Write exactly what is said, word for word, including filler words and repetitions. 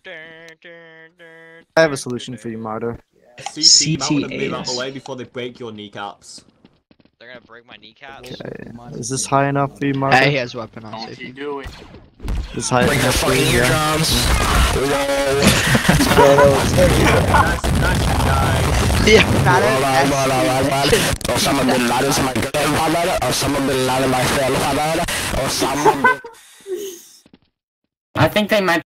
I have a solution for you, Martyr. C T, you might want to move out the way before they break your kneecaps. They're gonna break my kneecaps. Okay. Is this high enough for you, Martyr? Hey, he has weapon on Don't safety. keep doing. Is this high Break the enough for fucking you? eardrums. Nice, nice guy. Yeah, not it. Osama bin Laden's my grandfather. Osama bin Laden my grandfather. Osama bin... I think they might